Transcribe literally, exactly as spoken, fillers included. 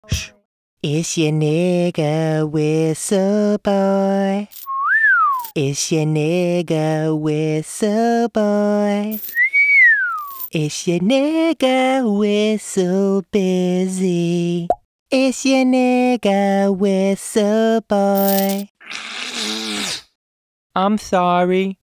Shh. It's your nigga whistle boy. It's your nigga whistle boy. It's your nigga whistle busy. It's your nigga whistle boy. I'm sorry.